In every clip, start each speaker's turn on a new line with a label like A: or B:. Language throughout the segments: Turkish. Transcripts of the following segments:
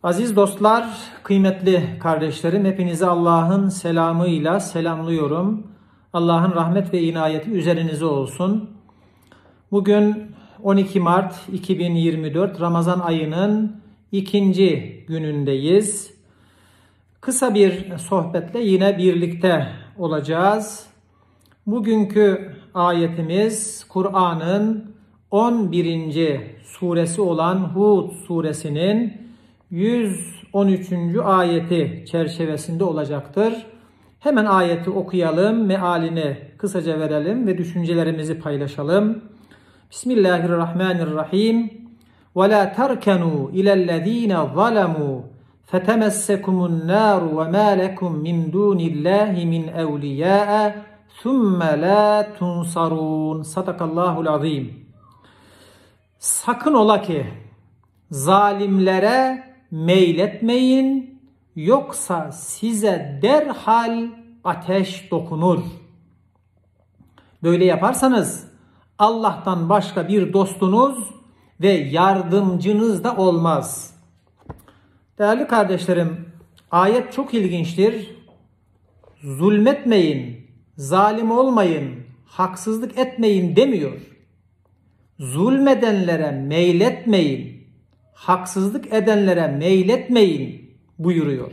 A: Aziz dostlar, kıymetli kardeşlerim, hepinizi Allah'ın selamıyla selamlıyorum. Allah'ın rahmet ve inayeti üzerinize olsun. Bugün 12 Mart 2024 Ramazan ayının ikinci günündeyiz. Kısa bir sohbetle yine birlikte olacağız. Bugünkü ayetimiz Kur'an'ın 11. suresi olan Hud suresinin 113. ayeti çerçevesinde olacaktır. Hemen ayeti okuyalım, mealini kısaca verelim ve düşüncelerimizi paylaşalım. Bismillahirrahmanirrahim. وَلَا تَرْكَنُوا إِلَى الَّذ۪ينَ ظَلَمُوا فَتَمَسَّكُمُ النَّارُ وَمَا لَكُمْ مِنْ دُونِ اللّٰهِ مِنْ اَوْلِيَاءَ ثُمَّ لَا تُنْصَرُونَ Sadakallahul azim. Sakın ola ki zalimlere meyletmeyin, yoksa size derhal ateş dokunur. Böyle yaparsanız Allah'tan başka bir dostunuz ve yardımcınız da olmaz. Değerli kardeşlerim, ayet çok ilginçtir. Zulmetmeyin, zalim olmayın, haksızlık etmeyin demiyor. Zulmedenlere meyletmeyin, haksızlık edenlere meyletmeyin buyuruyor.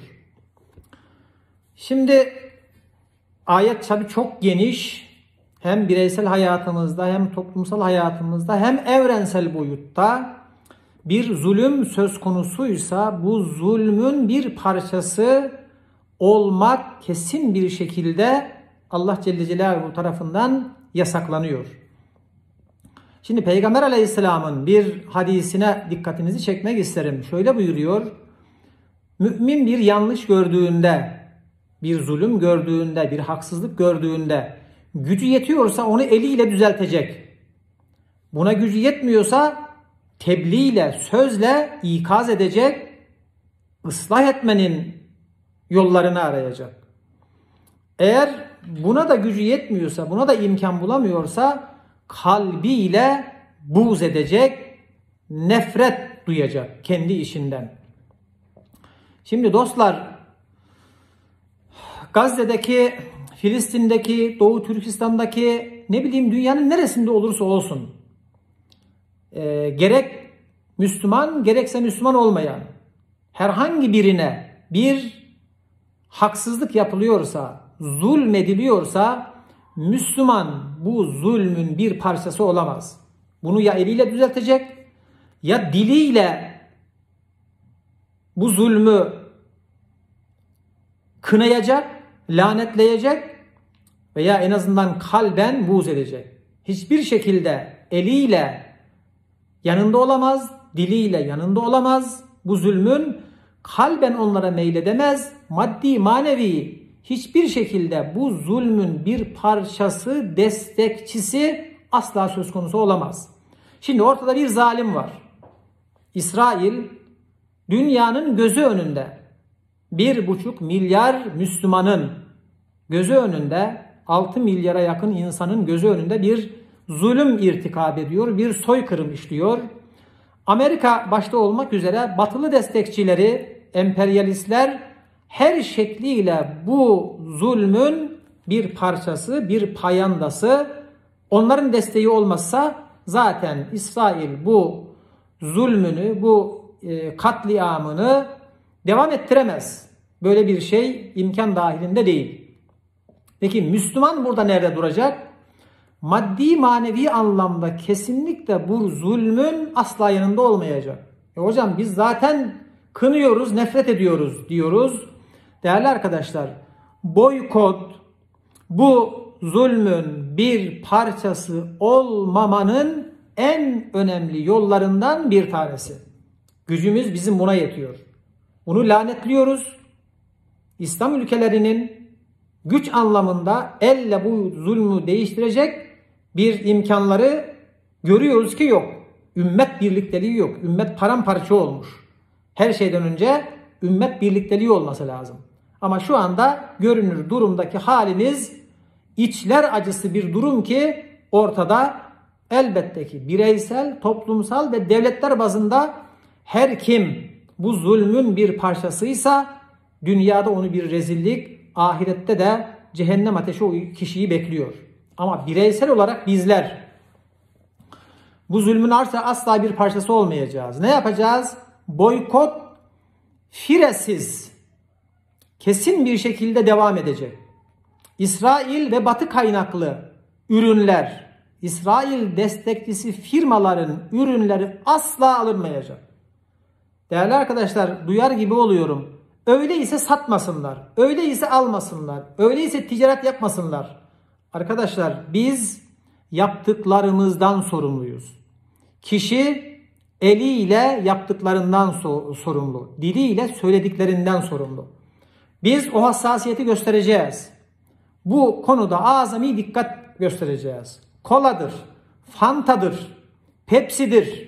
A: Şimdi ayet tabii çok geniş. Hem bireysel hayatımızda hem toplumsal hayatımızda hem evrensel boyutta bir zulüm söz konusuysa bu zulmün bir parçası olmak kesin bir şekilde Allah Celle Celaluhu tarafından yasaklanıyor. Şimdi Peygamber Aleyhisselam'ın bir hadisine dikkatinizi çekmek isterim. Şöyle buyuruyor. Mümin bir yanlış gördüğünde, bir zulüm gördüğünde, bir haksızlık gördüğünde gücü yetiyorsa onu eliyle düzeltecek. Buna gücü yetmiyorsa tebliğle, sözle ikaz edecek, ıslah etmenin yollarını arayacak. Eğer buna da gücü yetmiyorsa, buna da imkan bulamıyorsa kalbiyle buğz edecek, nefret duyacak kendi işinden. Şimdi dostlar, Gazze'deki, Filistin'deki, Doğu Türkistan'daki, dünyanın neresinde olursa olsun, gerek Müslüman gerekse Müslüman olmayan herhangi birine bir haksızlık yapılıyorsa, zulmediliyorsa Müslüman bu zulmün bir parçası olamaz. Bunu ya eliyle düzeltecek ya diliyle bu zulmü kınayacak, lanetleyecek veya en azından kalben buğz edecek. Hiçbir şekilde eliyle yanında olamaz, diliyle yanında olamaz. Bu zulmün kalben onlara meyledemez, maddi, manevi hiçbir şekilde bu zulmün bir parçası, destekçisi asla söz konusu olamaz. Şimdi ortada bir zalim var. İsrail dünyanın gözü önünde 1,5 milyar Müslümanın gözü önünde 6 milyara yakın insanın gözü önünde bir zulüm irtikab ediyor, bir soykırım işliyor. Amerika başta olmak üzere batılı destekçileri, emperyalistler her şekliyle bu zulmün bir parçası, bir payandası. Onların desteği olmazsa zaten İsrail bu zulmünü, bu katliamını devam ettiremez. Böyle bir şey imkan dahilinde değil. Peki Müslüman burada nerede duracak? Maddi manevi anlamda kesinlikle bu zulmün asla yanında olmayacak. Hocam biz zaten kınıyoruz, nefret ediyoruz diyoruz. Değerli arkadaşlar, boykot bu zulmün bir parçası olmamanın en önemli yollarından bir tanesi. Gücümüz bizim buna yetiyor. Bunu lanetliyoruz. İslam ülkelerinin güç anlamında elle bu zulmü değiştirecek bir imkanları görüyoruz ki yok. Ümmet birlikteliği yok. Ümmet paramparça olmuş. Her şeyden önce ümmet birlikteliği olması lazım. Ama şu anda görünür durumdaki halimiz içler acısı bir durum ki ortada elbette ki bireysel, toplumsal ve devletler bazında her kim bu zulmün bir parçasıysa dünyada onu bir rezillik, ahirette de cehennem ateşi o kişiyi bekliyor. Ama bireysel olarak bizler bu zulmün asla bir parçası olmayacağız. Ne yapacağız? Boykot firesiz, kesin bir şekilde devam edecek. İsrail ve Batı kaynaklı ürünler, İsrail destekçisi firmaların ürünleri asla alınmayacak. Değerli arkadaşlar, duyar gibi oluyorum. Öyleyse satmasınlar, öyleyse almasınlar, öyleyse ticaret yapmasınlar. Arkadaşlar, biz yaptıklarımızdan sorumluyuz. Kişi eliyle yaptıklarından sorumlu, diliyle söylediklerinden sorumlu. Biz o hassasiyeti göstereceğiz. Bu konuda azami dikkat göstereceğiz. Koladır, Fanta'dır, Pepsi'dir,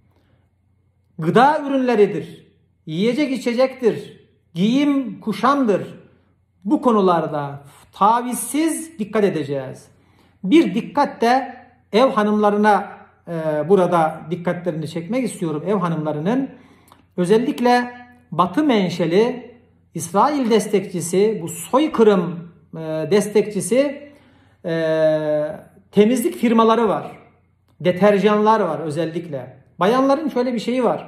A: gıda ürünleridir, yiyecek içecektir, giyim kuşamdır. Bu konularda tavizsiz dikkat edeceğiz. Bir dikkat de ev hanımlarına burada dikkatlerini çekmek istiyorum. Ev hanımlarının özellikle Batı menşeli İsrail destekçisi, bu soykırım destekçisi temizlik firmaları var. Deterjanlar var özellikle. Bayanların şöyle bir şeyi var.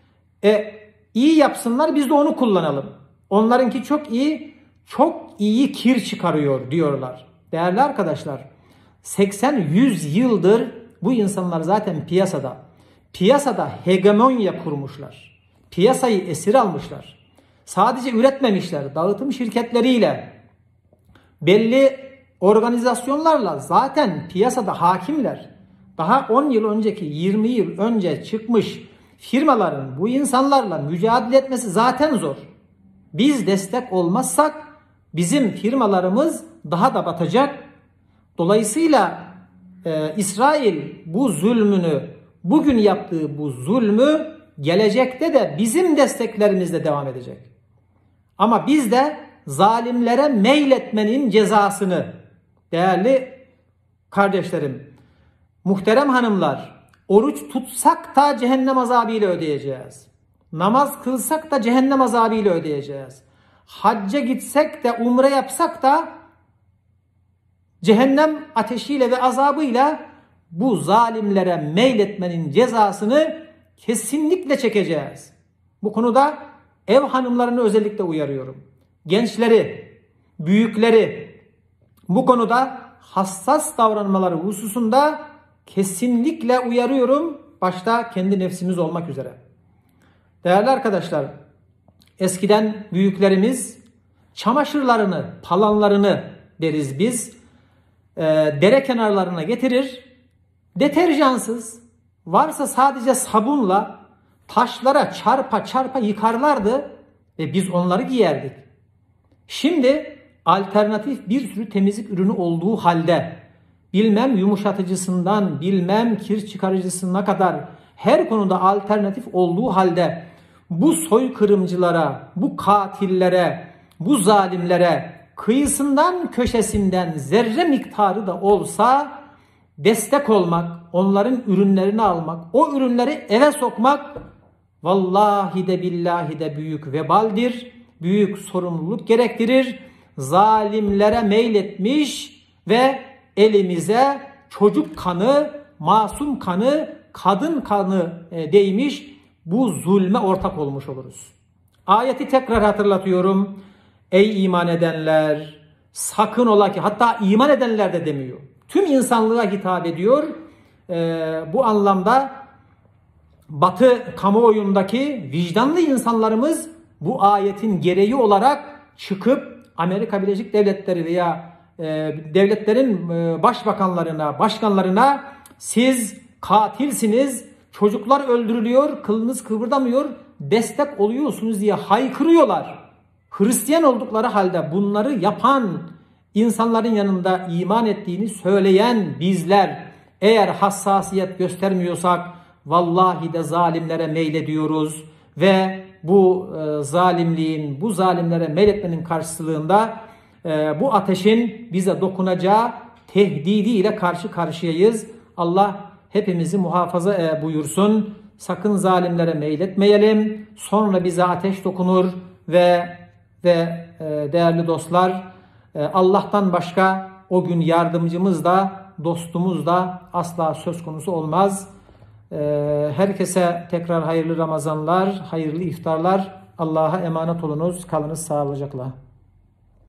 A: İyi yapsınlar, biz de onu kullanalım. Onlarınki çok iyi kir çıkarıyor diyorlar. Değerli arkadaşlar, 80-100 yıldır bu insanlar zaten piyasada hegemonya kurmuşlar. Piyasayı esir almışlar. Sadece üretmemişler. Dağıtım şirketleriyle, belli organizasyonlarla zaten piyasada hakimler. Daha 10 yıl önceki, 20 yıl önce çıkmış firmaların bu insanlarla mücadele etmesi zaten zor. Biz destek olmazsak bizim firmalarımız daha da batacak. Dolayısıyla İsrail bu zulmünü, bugün yaptığı bu zulmü gelecekte de bizim desteklerimizle devam edecek. Ama biz de zalimlere meyletmenin cezasını, değerli kardeşlerim, muhterem hanımlar, oruç tutsak da cehennem azabıyla ödeyeceğiz. Namaz kılsak da cehennem azabıyla ödeyeceğiz. Hacca gitsek de umre yapsak da cehennem ateşiyle ve azabıyla bu zalimlere meyletmenin cezasını kesinlikle çekeceğiz. Bu konuda ev hanımlarını özellikle uyarıyorum. Gençleri, büyükleri bu konuda hassas davranmaları hususunda kesinlikle uyarıyorum. Başta kendi nefsimiz olmak üzere. Değerli arkadaşlar, eskiden büyüklerimiz çamaşırlarını, palanlarını deriz biz, dere kenarlarına getirir, deterjansız, varsa sadece sabunla taşlara çarpa çarpa yıkarlardı ve biz onları giyerdik. Şimdi alternatif bir sürü temizlik ürünü olduğu halde, bilmem yumuşatıcısından, bilmem kir çıkarıcısına kadar her konuda alternatif olduğu halde bu soykırımcılara, bu katillere, bu zalimlere kıyısından köşesinden zerre miktarı da olsa destek olmak, onların ürünlerini almak, o ürünleri eve sokmak vallahi de billahi de büyük vebaldir, büyük sorumluluk gerektirir. Zalimlere meyletmiş ve elimize çocuk kanı, masum kanı, kadın kanı değmiş, bu zulme ortak olmuş oluruz. Ayeti tekrar hatırlatıyorum. Ey iman edenler, sakın ola ki, hatta iman edenler de demiyor, tüm insanlığa hitap ediyor. Bu anlamda Batı kamuoyundaki vicdanlı insanlarımız bu ayetin gereği olarak çıkıp Amerika Birleşik Devletleri veya devletlerin başkanlarına siz katilsiniz, çocuklar öldürülüyor, kılınız kıvırdamıyor, destek oluyorsunuz diye haykırıyorlar. Hristiyan oldukları halde bunları yapan insanların yanında iman ettiğini söyleyen bizler eğer hassasiyet göstermiyorsak vallahi de zalimlere meylediyoruz ve bu zalimliğin, bu zalimlere meyletmenin karşılığında bu ateşin bize dokunacağı tehdidiyle karşı karşıyayız. Allah hepimizi muhafaza buyursun. Sakın zalimlere meyletmeyelim. Sonra bize ateş dokunur ve değerli dostlar, Allah'tan başka o gün yardımcımız da dostumuz da asla söz konusu olmaz. Herkese tekrar hayırlı Ramazanlar, hayırlı iftarlar. Allah'a emanet olunuz. Kalınız sağlıcakla.